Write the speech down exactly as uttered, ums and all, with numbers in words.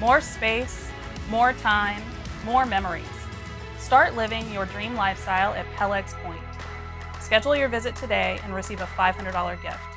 More space, more time, more memories. Start living your dream lifestyle at Peleg's Point. Schedule your visit today and receive a five hundred dollar gift.